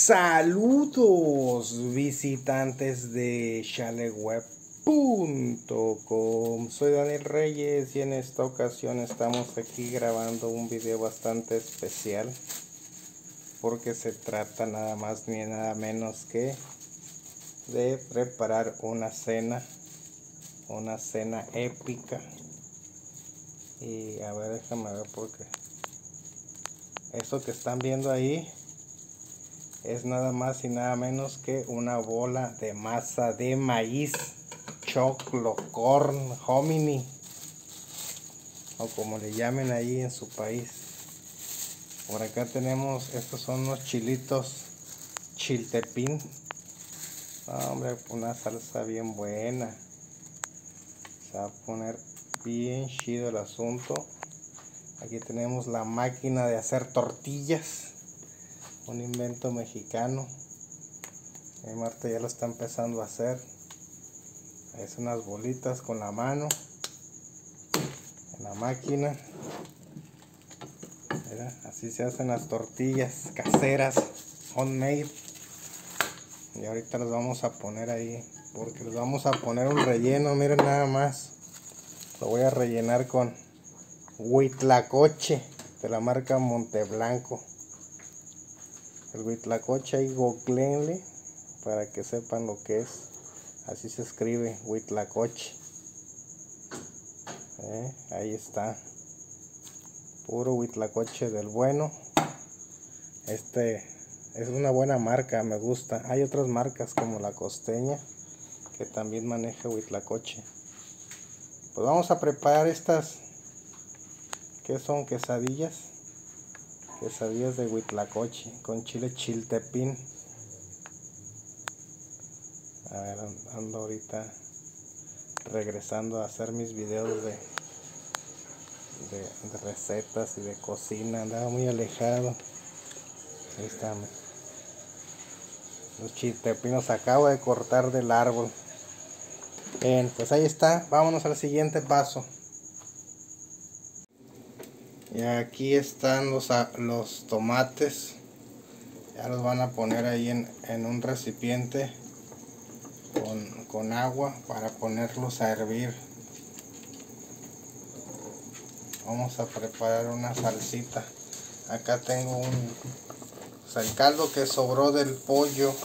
Saludos visitantes de chalecweb.com. Soy Daniel Reyes y en esta ocasión estamos aquí grabando un video bastante especial porque se trata nada más ni nada menos que de preparar una cena épica. Y a ver, déjame ver porque eso que están viendo ahí es nada más y nada menos que una bola de masa de maíz, choclo, corn, hominy, o como le llamen ahí en su país. Por acá tenemos, estos son unos chilitos chiltepín. Hombre, una salsa bien buena. Se va a poner bien chido el asunto. Aquí tenemos la máquina de hacer tortillas, un invento mexicano. Marta ya lo está empezando a hacer. Es unas bolitas con la mano en la máquina. Mira, así se hacen las tortillas caseras, homemade. Y ahorita los vamos a poner ahí, porque les vamos a poner un relleno. Miren nada más, lo voy a rellenar con huitlacoche de la marca Monteblanco. El huitlacoche, ahí googleenle para que sepan lo que es. Así se escribe, huitlacoche. Ahí está, puro huitlacoche del bueno. Este es una buena marca, me gusta. Hay otras marcas como La Costeña que también maneja huitlacoche. Pues vamos a preparar estas, que son quesadillas de huitlacoche con chile chiltepín. A ver, ando ahorita regresando a hacer mis videos de recetas y de cocina. Andaba muy alejado. Ahí está, los chiltepinos acabo de cortar del árbol. Bien, pues ahí está. Vámonos al siguiente paso. Y aquí están los tomates. Ya los van a poner ahí en un recipiente con agua para ponerlos a hervir. Vamos a preparar una salsita. Acá tengo el caldo que sobró del pollo.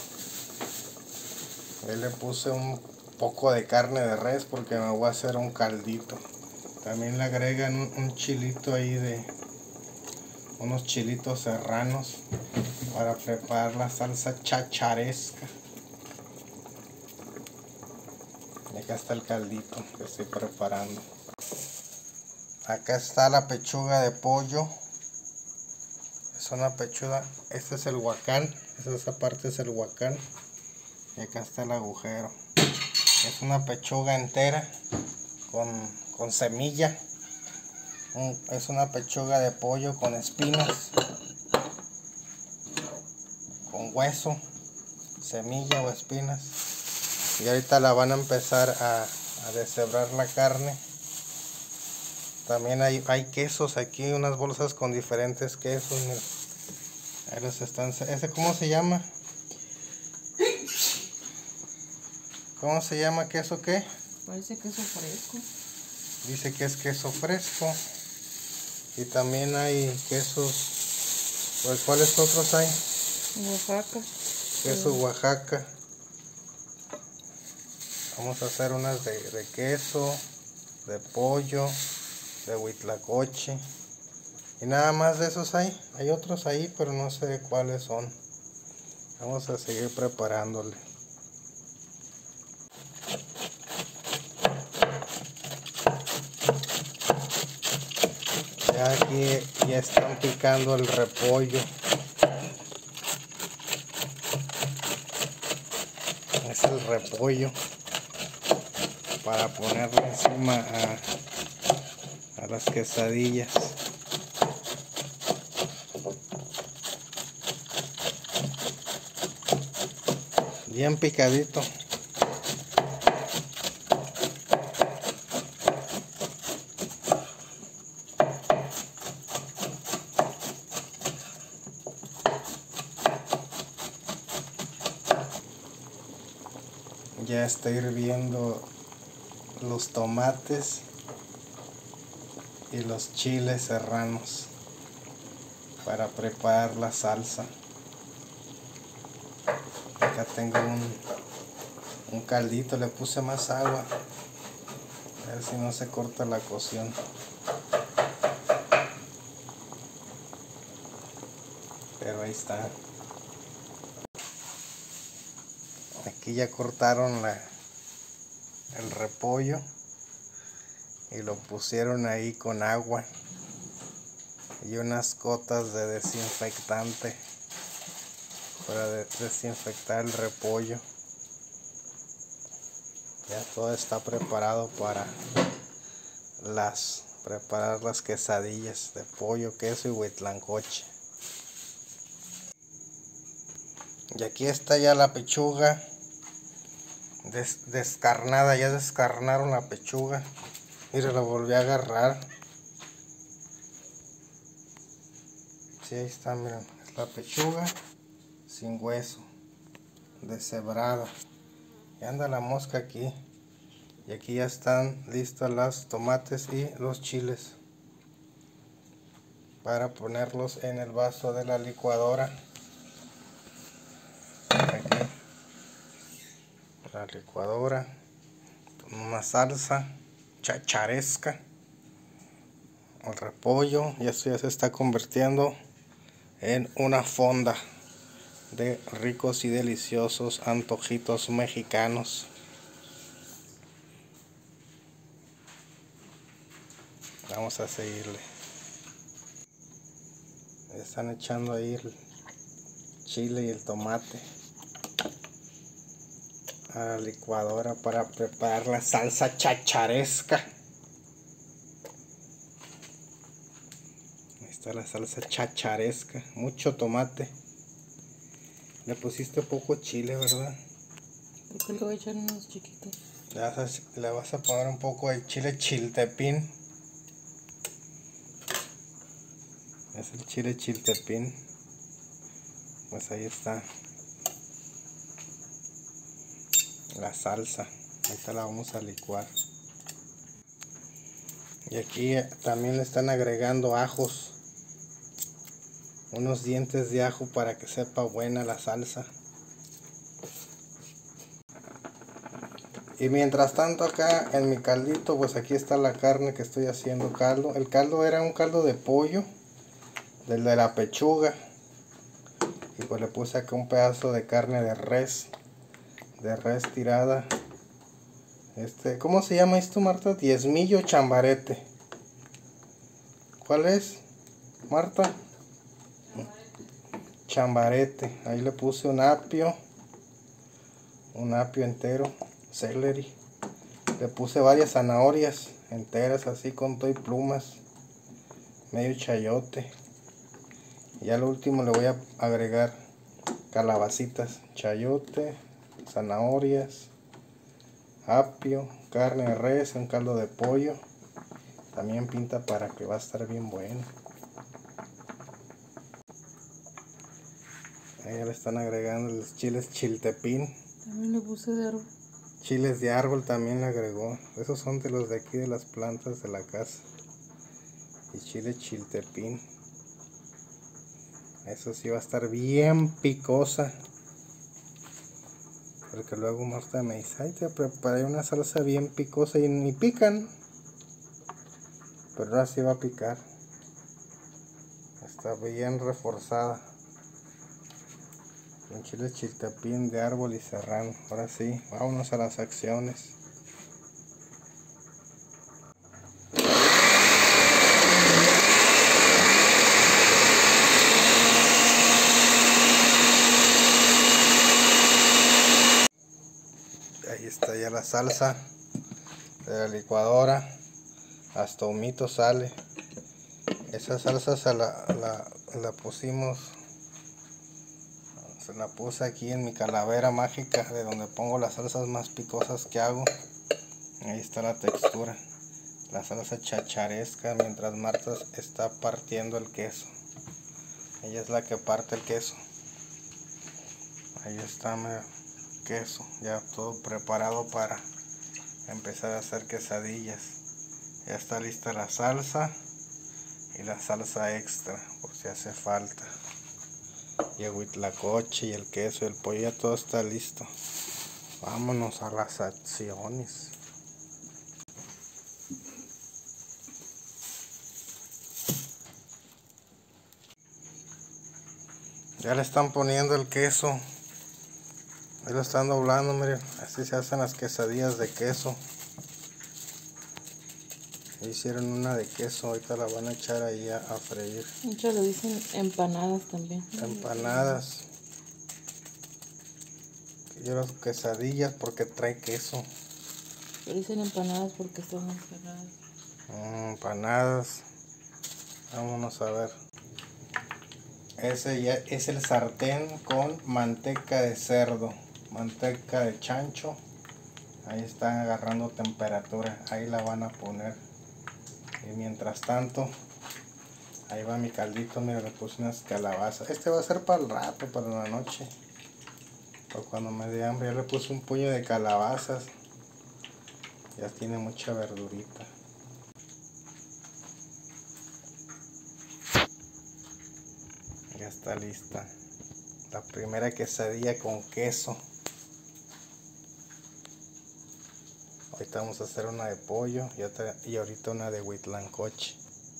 Le puse un poco de carne de res porque me voy a hacer un caldito. También le agregan un chilito ahí, unos chilitos serranos para preparar la salsa chacharesca. Y acá está el caldito que estoy preparando. Acá está la pechuga de pollo. Es una pechuga. Este es el huacán. Esa parte es el huacán. Y acá está el agujero. Es una pechuga entera con semilla. Es una pechuga de pollo con espinas, con hueso, semilla o espinas. Y ahorita la van a empezar a deshebrar la carne. También hay quesos aquí, unas bolsas con diferentes quesos. Mira. Ahí los están. ¿Ese cómo se llama? ¿Cómo se llama? ¿Queso qué? Parece queso fresco. Dice que es queso fresco. Y también hay quesos. Pues, ¿cuáles otros hay? Oaxaca. Queso Oaxaca. Vamos a hacer unas de queso, de pollo, de huitlacoche. Y nada más de esos hay. Hay otros ahí, pero no sé cuáles son. Vamos a seguir preparándole. Ya aquí ya están picando el repollo. Es el repollo para ponerle encima a las quesadillas. Bien picadito. Ya está hirviendo los tomates y los chiles serranos para preparar la salsa. Acá tengo un caldito, le puse más agua, a ver si no se corta la cocción. Pero ahí está. Aquí ya cortaron el repollo y lo pusieron ahí con agua y unas gotas de desinfectante para desinfectar el repollo. Ya todo está preparado para preparar las quesadillas de pollo, queso y huitlancoche. Y aquí está ya la pechuga descarnada, ya descarnaron la pechuga. Mira, la volví a agarrar. Sí, ahí está, miren, es la pechuga sin hueso, deshebrada. Y anda la mosca aquí. Y aquí ya están listos los tomates y los chiles para ponerlos en el vaso de la licuadora. Aquí la licuadora, una salsa chacharesca, el repollo, y esto ya se está convirtiendo en una fonda de ricos y deliciosos antojitos mexicanos. Vamos a seguirle. Están echando ahí el chile y el tomate a la licuadora para preparar la salsa chacharesca. Ahí está la salsa chacharesca, mucho tomate. Le pusiste poco chile, ¿verdad? Porque le voy a echar unos chiquitos. Le vas a poner un poco de chile chiltepín. Es el chile chiltepín. Pues ahí está la salsa. Ahorita la vamos a licuar. Y aquí también le están agregando ajos, unos dientes de ajo para que sepa buena la salsa. Y mientras tanto acá en mi caldito, pues aquí está la carne que estoy haciendo caldo. El caldo era un caldo de pollo, del de la pechuga. Y pues le puse acá un pedazo de carne de res tirada. ¿Cómo se llama esto, Marta? Diezmillo chambarete. ¿Cuál es, Marta? Chambarete. Ahí le puse un apio entero, celery. Le puse varias zanahorias enteras así con todo y plumas, medio chayote. Y ya lo último le voy a agregar calabacitas, chayote, zanahorias, apio, carne de res, un caldo de pollo. También pinta para que va a estar bien bueno. Ahí ya le están agregando los chiles chiltepín. También le puse de árbol. Chiles de árbol también le agregó. Esos son de los de aquí de las plantas de la casa. Y chile chiltepín. Eso sí va a estar bien picosa. Porque luego Marta me dice, ay, te preparé una salsa bien picosa y ni pican. Pero ahora sí va a picar. Está bien reforzada. Con chile chiltepín de árbol y serrano. Ahora sí, vámonos a las acciones. Ahí está ya la salsa de la licuadora. Hasta humito sale. Esa salsa la pusimos. Se la puse aquí en mi calavera mágica, de donde pongo las salsas más picosas que hago. Ahí está la textura. La salsa chacharesca, mientras Marta está partiendo el queso. Ella es la que parte el queso. Ahí está, queso. Ya todo preparado para empezar a hacer quesadillas. Ya está lista la salsa y la salsa extra por si hace falta. Y el huitlacoche y el queso y el pollo, ya todo está listo. Vámonos a las acciones. Ya le están poniendo el queso. Ahí lo están doblando, miren. Así se hacen las quesadillas de queso. Hicieron una de queso, ahorita la van a echar ahí a freír. Muchos le dicen empanadas también. Empanadas. Yo las quesadillas porque trae queso. Le dicen empanadas porque están más cerradas. Empanadas. Vámonos a ver. Ese ya es el sartén con manteca de cerdo, manteca de chancho. Ahí está agarrando temperatura, ahí la van a poner. Y mientras tanto, ahí va mi caldito. Mira, le puse unas calabazas. Este va a ser para el rato, para la noche, o cuando me dé hambre. Ya le puse un puño de calabazas. Ya tiene mucha verdurita. Ya está lista la primera quesadilla con queso. Ahorita vamos a hacer una de pollo y ahorita una de huitlacoche.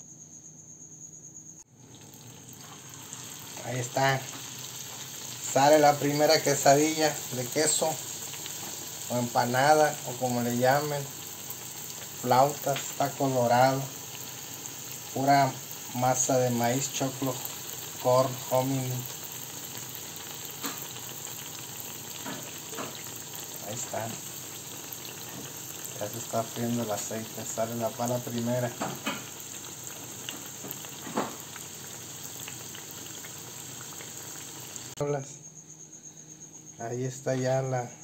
Ahí está. Sale la primera quesadilla de queso o empanada o como le llamen. Flautas, taco dorado. Pura masa de maíz, choclo, corn, hominy. Ahí está. Ya se está friendo el aceite. Sale la pala primera. Ahí está ya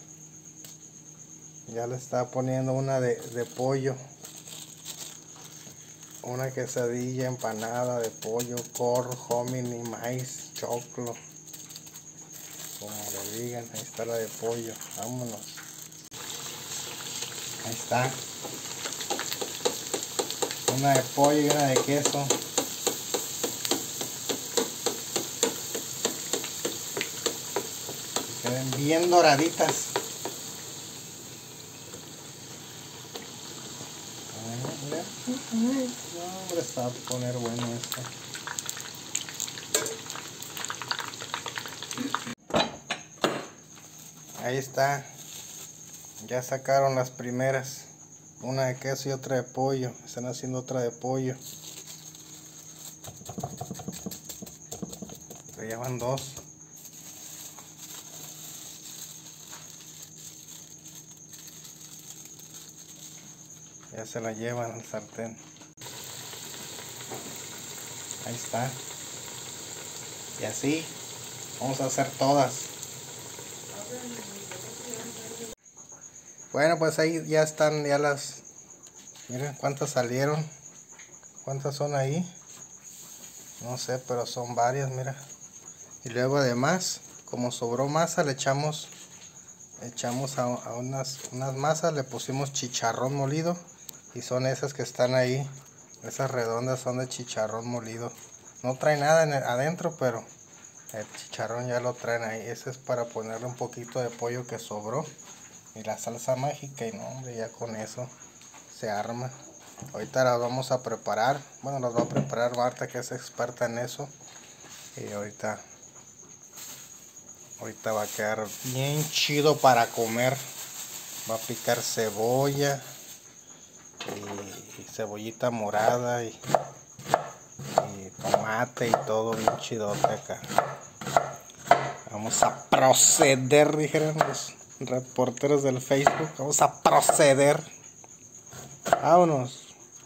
ya le está poniendo una de pollo. Una quesadilla empanada de pollo, corn, hominy, maíz, choclo. Como le digan, ahí está la de pollo. Vámonos. Ahí está. Una de pollo y una de queso. Que queden bien doraditas. No, hombre, se va a poner bueno esto. Ahí está. Ya sacaron las primeras. Una de queso y otra de pollo. Están haciendo otra de pollo. Se llevan dos. Ya se la llevan al sartén. Ahí está. Y así vamos a hacer todas. Bueno, pues ahí ya están, ya las... Miren cuántas salieron. ¿Cuántas son ahí? No sé, pero son varias, mira. Y luego además, como sobró masa, le echamos a unas masas, le pusimos chicharrón molido. Y son esas que están ahí. Esas redondas son de chicharrón molido. No trae nada adentro, pero el chicharrón ya lo traen ahí. Ese es para ponerle un poquito de pollo que sobró. Y la salsa mágica, y no, hombre, ya con eso se arma. Ahorita las vamos a preparar. Bueno, las va a preparar Marta, que es experta en eso. Y ahorita va a quedar bien chido para comer. Va a picar cebolla y cebollita morada y tomate y todo bien chidote acá. Vamos a proceder, dijeron los reporteros del Facebook. Vamos a proceder. Vámonos.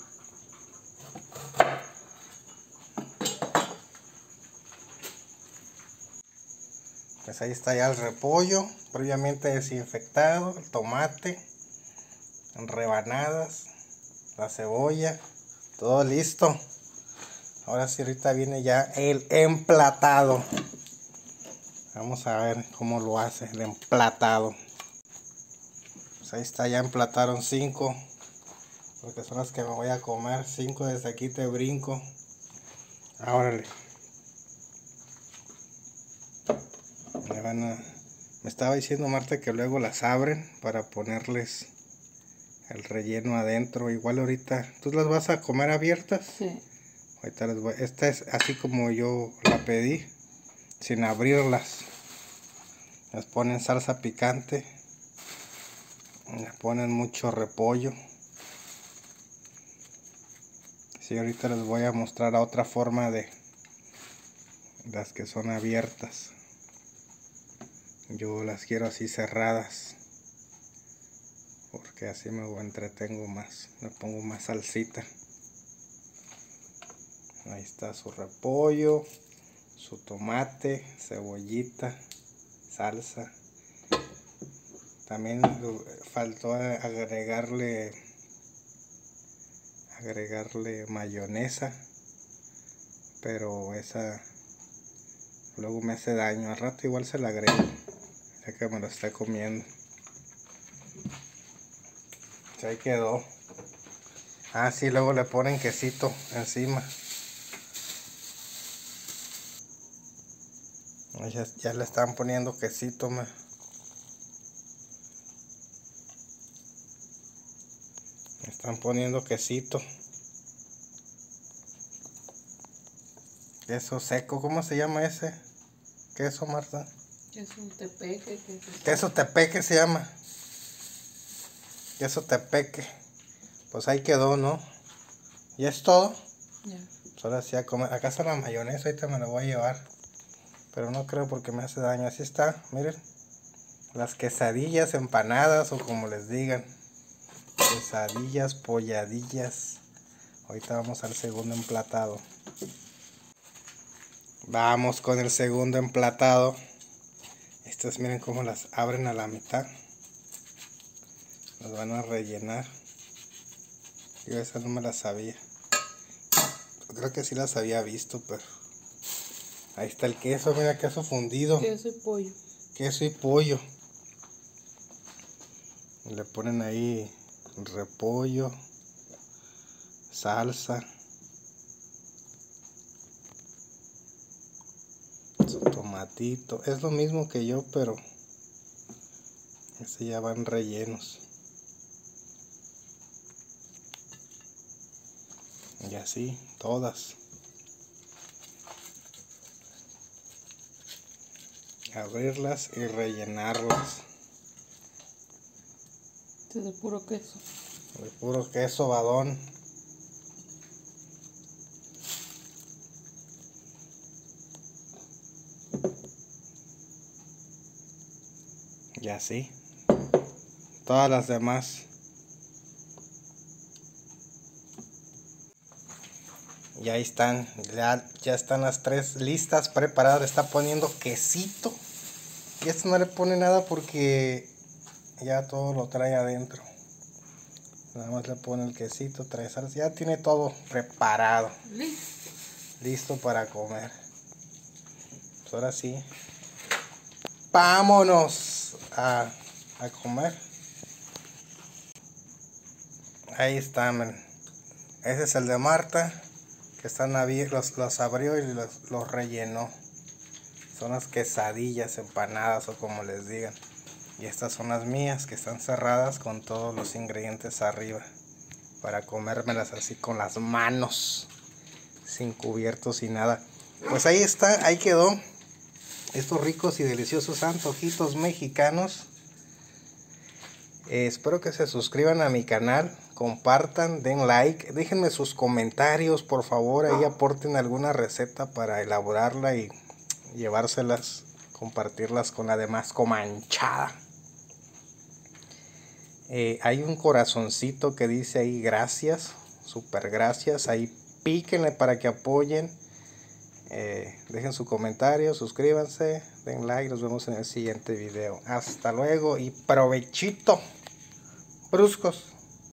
Pues ahí está ya el repollo previamente desinfectado, el tomate en rebanadas, la cebolla, todo listo. Ahora sí, ahorita viene ya el emplatado. Vamos a ver cómo lo hace el emplatado. Pues ahí está, ya emplataron 5. Porque son las que me voy a comer. 5 desde aquí te brinco. Órale. Me estaba diciendo Marta que luego las abren para ponerles el relleno adentro. Igual ahorita, ¿tú las vas a comer abiertas? Sí. Ahorita les voy. Esta es así como yo la pedí, sin abrirlas. Les ponen salsa picante. Le ponen mucho repollo. Sí, ahorita les voy a mostrar a otra forma de las que son abiertas. Yo las quiero así cerradas, porque así me entretengo más, le pongo más salsita. Ahí está su repollo, su tomate, cebollita, salsa. También faltó agregarle mayonesa, pero esa luego me hace daño. Al rato igual se la agrego, ya que me lo está comiendo. Ahí quedó. Ah, sí, luego le ponen quesito encima. Ya le están poniendo quesito, Me están poniendo quesito. Queso seco, ¿cómo se llama ese queso, Marta? Queso tepeque. Queso tepeque se llama. Queso tepeque. Pues ahí quedó, ¿no? ¿Y es todo? Ya. Pues ahora sí a comer. Acá está la mayonesa, ahorita me la voy a llevar. Pero no creo porque me hace daño. Así está, miren. Las quesadillas, empanadas o como les digan. Quesadillas, polladillas. Ahorita vamos al segundo emplatado. Vamos con el segundo emplatado. Estas miren cómo las abren a la mitad. Las van a rellenar. Yo esa no me la sabía. Creo que sí las había visto, pero... Ahí está el queso, mira, queso fundido. Queso y pollo. Queso y pollo. Y le ponen ahí repollo, salsa, su tomatito. Es lo mismo que yo, pero este ya van rellenos. Y así, todas. Abrirlas y rellenarlas. Este es de puro queso. De puro queso badón. Y así. Todas las demás. Y ahí están, ya están las 3 listas, preparadas. Le está poniendo quesito. Y esto no le pone nada porque ya todo lo trae adentro. Nada más le pone el quesito, trae salsa. Ya tiene todo preparado. Listo para comer. Pues ahora sí. Vámonos a comer. Ahí está, man. Ese es el de Marta. Que están abiertos, los abrió y los rellenó. Son las quesadillas, empanadas o como les digan. Y estas son las mías que están cerradas con todos los ingredientes arriba. Para comérmelas así con las manos. Sin cubiertos y nada. Pues ahí está, ahí quedó. Estos ricos y deliciosos antojitos mexicanos. Espero que se suscriban a mi canal, compartan, den like, déjenme sus comentarios por favor, ahí aporten alguna receta para elaborarla y llevárselas, compartirlas con la demás comanchada. Hay un corazoncito que dice ahí gracias, super gracias, ahí píquenle para que apoyen, dejen su comentario, suscríbanse, den like, nos vemos en el siguiente video. Hasta luego y provechito. Bruscos.